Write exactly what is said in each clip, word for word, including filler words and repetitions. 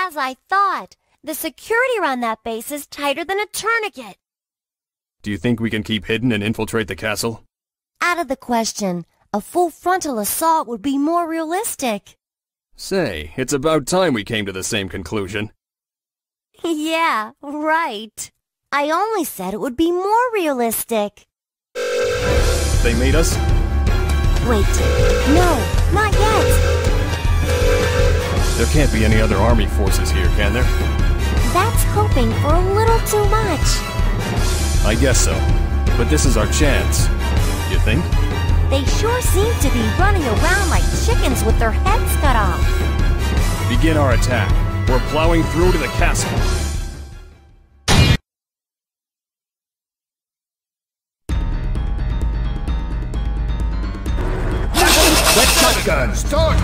As I thought, the security around that base is tighter than a tourniquet. Do you think we can keep hidden and infiltrate the castle? Out of the question. A full frontal assault would be more realistic. Say, it's about time we came to the same conclusion. Yeah, right. I only said it would be more realistic. They made us? Wait, no, not yet. There can't be any other army forces here, can there? That's hoping for a little too much. I guess so. But this is our chance. You think? They sure seem to be running around like chickens with their heads cut off. Begin our attack. We're plowing through to the castle. Let's shotgun! Start!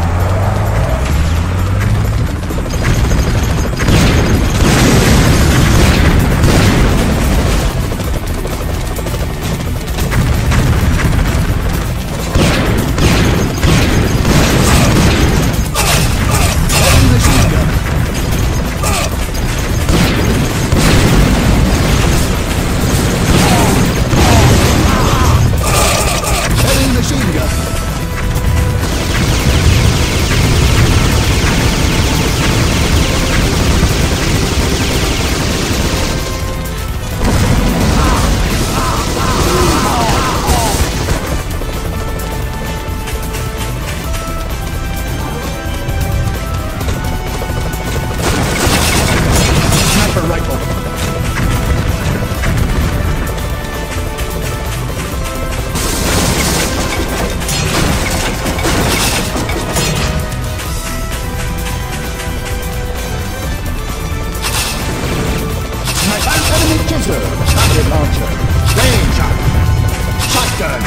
Rocket launcher. Range shot. Shotgun.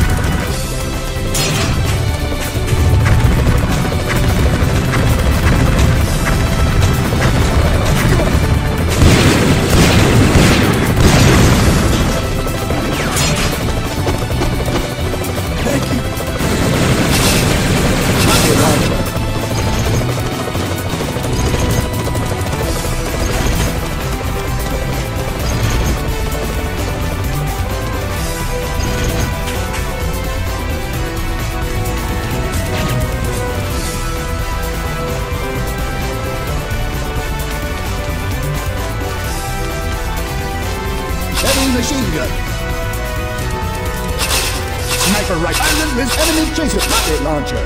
Thank you. Rocket launcher. Machine gun. Sniper rifle. Island with enemy chaser. Rocket launcher.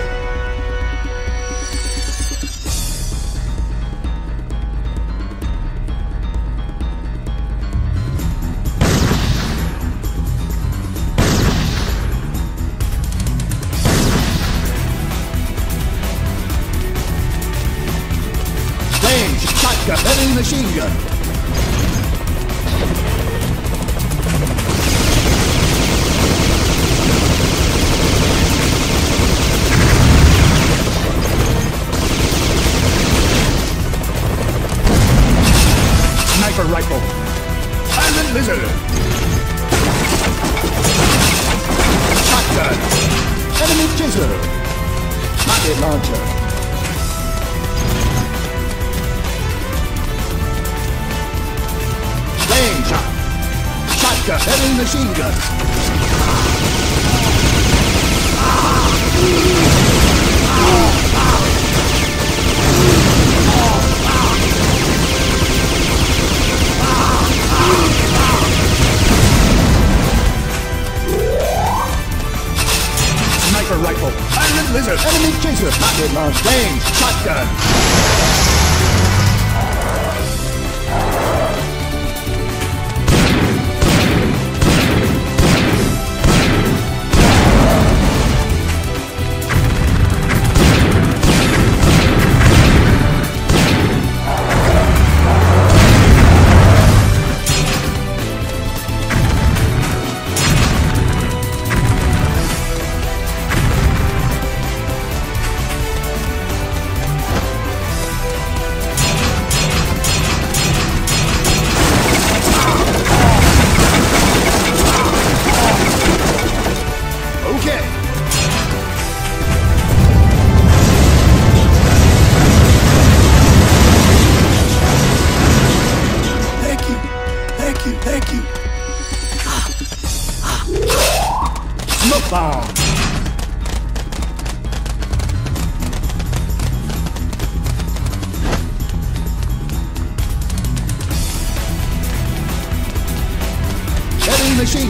Range. Shotgun. Heavy machine gun. Sniper rifle. Island lizard. Shotgun. Enemy chaser. Rocket launcher. Range shot. Shotgun. Heavy machine gun. Sniper rifle. Island lizard. Enemy chaser. Rocket launch. Range. Shotgun.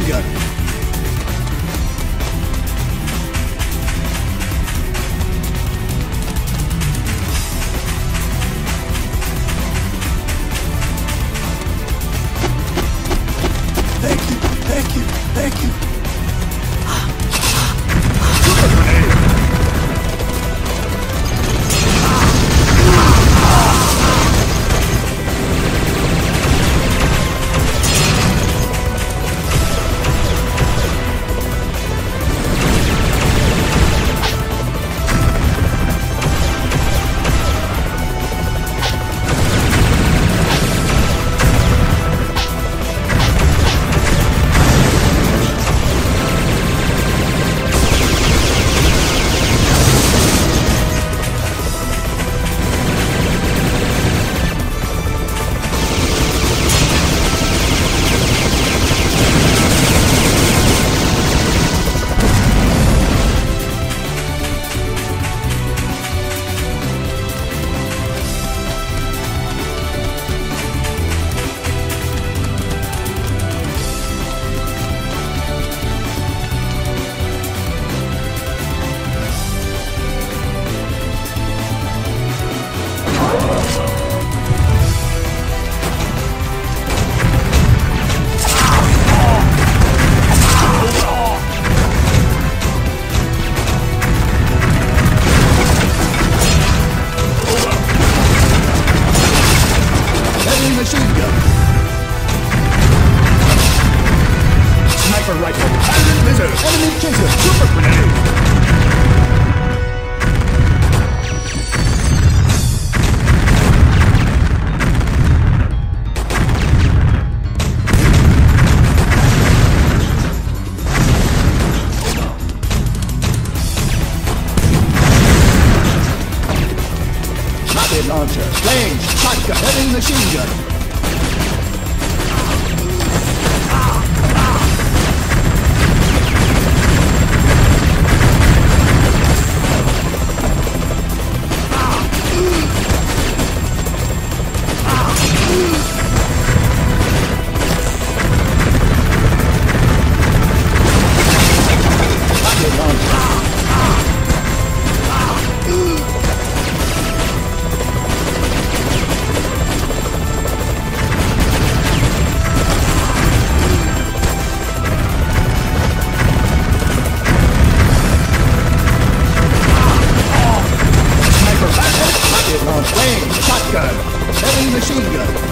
gun. Thank you, thank you, thank you. Super grenade. Machine gun. Sniper rifle. Silent lizard. Enemy chaser. Super grenade. Rocket launcher. Range. Shotgun. Heavy machine gun. Shotgun. Heavy machine gun.